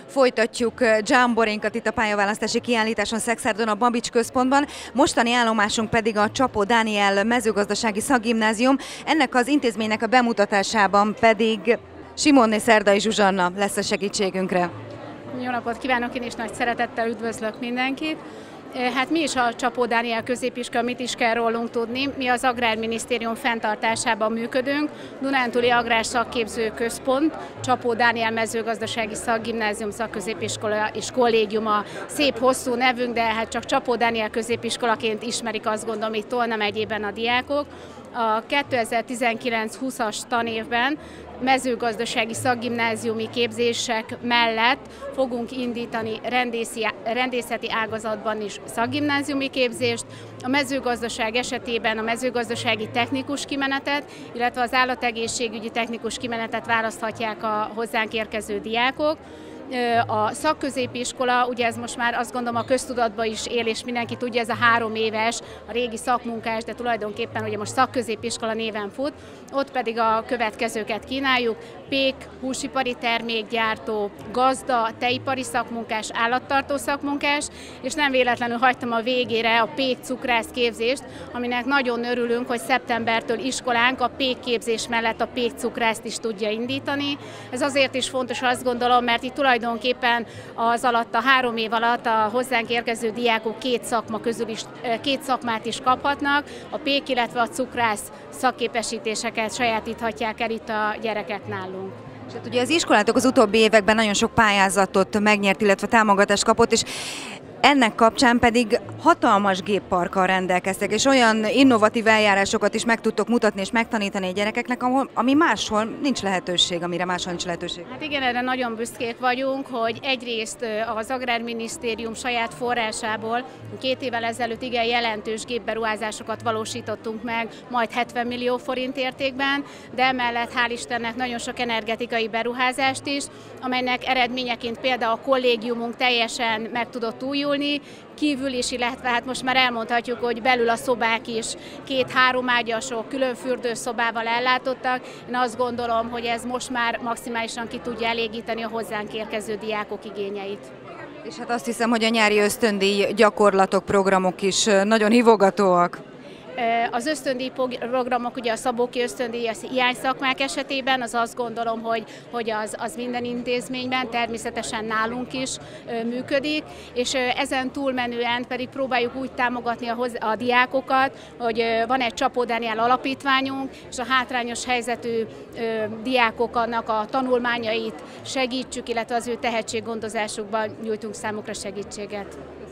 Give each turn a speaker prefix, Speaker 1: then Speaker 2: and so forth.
Speaker 1: Folytatjuk jamborénkat itt a pályaválasztási kiállításon Szexárdon a Babics központban. Mostani állomásunk pedig a Csapó Dániel mezőgazdasági szakgimnázium. Ennek az intézménynek a bemutatásában pedig Simonné Szerdai Zsuzsanna lesz a segítségünkre.
Speaker 2: Jó napot kívánok, én is nagy szeretettel üdvözlök mindenkit. Hát mi is a Csapó Dániel középiskola, mit is kell rólunk tudni? Mi az Agrárminisztérium fenntartásában működünk, Dunántúli Agrár Szakképző Központ, Csapó Dániel mezőgazdasági szakgimnázium, szakközépiskola és kollégiuma. Szép hosszú nevünk, de hát csak Csapó Dániel középiskolaként ismerik, azt gondolom, itt Tolna megyében a diákok. A 2019-20-as tanévben mezőgazdasági szakgimnáziumi képzések mellett fogunk indítani rendészeti ágazatban is szakgimnáziumi képzést, a mezőgazdaság esetében a mezőgazdasági technikus kimenetet, illetve az állategészségügyi technikus kimenetet választhatják a hozzánk érkező diákok. A szakközépiskola, ugye ez most már azt gondolom a köztudatban is él, és mindenki tudja, ez a 3 éves, a régi szakmunkás, de tulajdonképpen ugye most szakközépiskola néven fut, ott pedig a következőket kínáljuk: pék, húsipari termékgyártó, gazda, tejipari szakmunkás, állattartó szakmunkás, és nem véletlenül hagytam a végére a pék cukrász képzést, aminek nagyon örülünk, hogy szeptembertől iskolánk a pék képzés mellett a pék cukrászt is tudja indítani. Ez azért is fontos, azt gondolom, mert itt tulajdonképpen az alatt, a 3 év alatt a hozzánk érkező diákok 2 szakma közül is 2 szakmát is kaphatnak, a pék, illetve a cukrász szakképesítéseket sajátíthatják el itt a gyerekek nálunk.
Speaker 1: És hát ugye az iskolátok az utóbbi években nagyon sok pályázatot megnyert, illetve támogatást kapott, és ennek kapcsán pedig hatalmas gépparkkal rendelkeztek, és olyan innovatív eljárásokat is meg tudtok mutatni és megtanítani a gyerekeknek, ami máshol nincs lehetőség, amire máshol nincs lehetőség.
Speaker 2: Hát igen, erre nagyon büszkék vagyunk, hogy egyrészt az Agrárminisztérium saját forrásából 2 évvel ezelőtt igen jelentős gépberuházásokat valósítottunk meg, majd 70 millió forint értékben, de emellett hál' Istennek nagyon sok energetikai beruházást is, amelynek eredményeként például a kollégiumunk teljesen meg tudott újulni, kívül is, illetve hát most már elmondhatjuk, hogy belül a szobák is 2-3 ágyasok, külön fürdőszobával ellátottak. Én azt gondolom, hogy ez most már maximálisan ki tudja elégíteni a hozzánk érkező diákok igényeit.
Speaker 1: És hát azt hiszem, hogy a nyári ösztöndíj gyakorlatok, programok is nagyon hívogatóak.
Speaker 2: Az ösztöndíj programok, ugye a Szabóki ösztöndíj a hiányszakmák esetében, az azt gondolom, hogy az minden intézményben, természetesen nálunk is működik, és ezen túlmenően pedig próbáljuk úgy támogatni a diákokat, hogy van egy Csapó Dániel alapítványunk, és a hátrányos helyzetű diákoknak a tanulmányait segítsük, illetve az ő tehetséggondozásukban nyújtunk számukra segítséget.